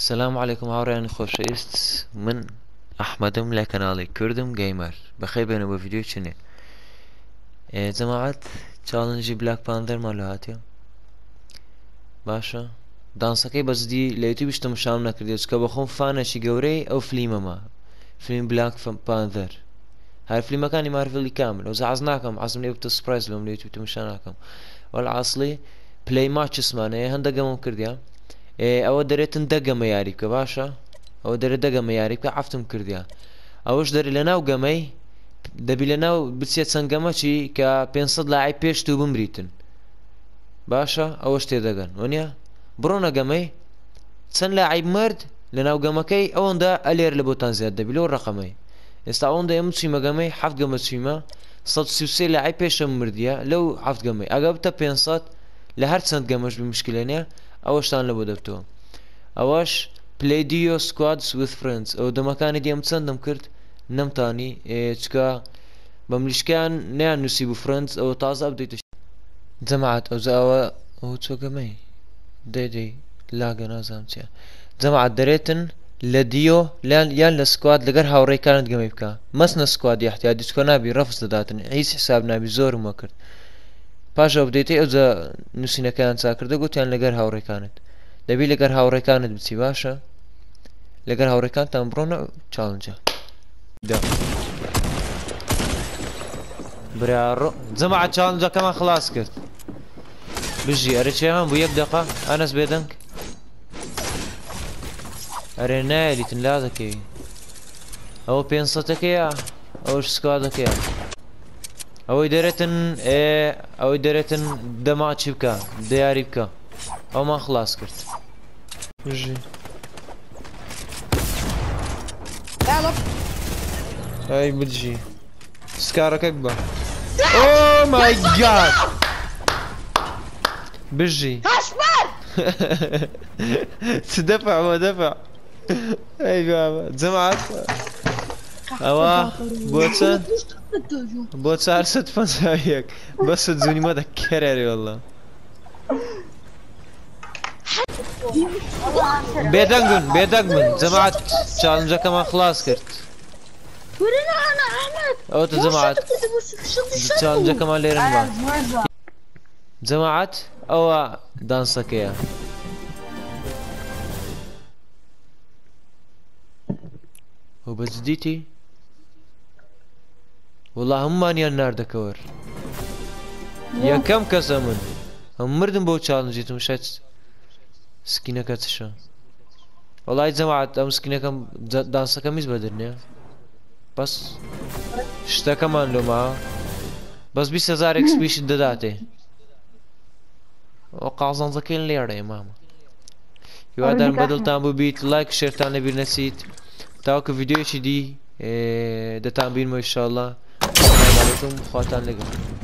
السلام عليكم هاوڕێیان خۆشەویست من ئەحمەدم لە کەناڵی کوردم گەیمەر بەخێر بێنە بۆ ڤیدیۆ چنێ جەماعەت چاڵنجی بلاک پانتەرمان لە هاتیە باشە دانسەکەی بەزدی لە یوتیوبیش تەماشام نەکردێت چکە بەخۆم فانێکی گەورەی ئەو فلیمەمە فلیم بلاک پانتەر هەر فلیمەکانی مارڤێلی کامل ئەوزە حەز ناکەم حەزم لێ بتە سپرایز بم لە یوتیوب تەماشا ناکەم وەڵعاسڵی پلەی ماچسمانەیە هەندە گەمەم کردیە ئەوە دەرێتن دەگەمە یاری بکە باشە ئەوە دەرێت دەگەمە یاری بکە عەفتم کردیە ئەوەش دەری لە ناو گەمەی دەبی لە ناو بچێت چەند گەمەچی کە 500 لاعیب پێش تو بمریتن باشە ئەوەش تێدەگەن وەنیە بڕۆنە گەمەی چەند لاعیب مرد لە ناو گەمەکەی ئەوەندا ئەلێر لە بۆتان زیاد دەبی لەوە ڕەقەمەی ئێستا ئەوەندە ئێمە چویمە گەمەی 7 گەمە چویمە 133 لاعیب پێشەم مردیە لەو 7 گەمەی ئەگە بتە 500 لە هەر چەند گەمەش مشکلە نییە ئەوەشتان لە بۆ دەبتەوە ئەوەش play duo squads with friends ئەو دەمەکانی دیەم چەندم کرد نەمتانی چکە بە ملیشکیان نیان نووسی بوو friends ئەوە تازە ئەبدەیتە جەماعەت ئەوزاوە ئەو چۆگەمەی دەی لاگە نازانم چیە جەماعەت دەرێتن لە دیۆ یان لە سکواد لەگەر هاوڕێکانت گەمەی بکە مەسنە سکوادی احتیاجی چکە نابی ڕەفز دەداتن هیچ حساب نابی زۆرم وەکرد پاش ئەبدەیتی ئەوجا نووسینەکەیان چاکردە گوتیان لەگەر هاوڕێکانت دەبی لەگەر هاوڕێکانت بچی باشە لەگەر هاوڕێکانتان بڕۆنە چاڵنجە برا جەماعەت چاڵنجەکەمان خلاص کرد بژی ئەرە چێمان بوو 1 دقە ئەنەس بێدەنگ ئەرێ نایەلیتن لا دەکەوی ئەوە 500ەکەیە ئەوش سکوادەکەیە ئەوەی دەرێتن دەماچی بکە دیاری بکە ئەومان خلاص کرد بژی ئەی بجی سکارەکەی ببە Oh my god بژی دەفع دەفع ئەی بابا جەماعەت ئەوە بۆ چەند بۆ 451 بەسە جوونیمە دەکەرێری وەڵڵا بێدەنگ بن جەماعەت چاڵنجەکەمان خلاص کرد ئەوتە جەماعەت چاڵنجەکەمان لێرن بە جەماعەت ئەوە دانسەکەیە ئەو بەجددیتی وەڵا هەمومانیان ناردەکەوەر یەکەم کەسە من هەم مردم بۆ چاڵنجیتم شەت سکینەکە چشە وەڵای جەماعەت ئەم سکینەکەم دانسەکە میز بەدرنێ بەس شتەکەمان لۆما بەس 20,000 XP دەداتێ ئەو قازانجەکەی لێرەیە مامە هیوادارم بەدڵتان بوو بیت لایک و شێرتان لەبیر نەچیت تاوەکو ڤیدیۆیەکی دی دەتان بینمەوە ئینشاءڵڵا خواتان لەگەڵ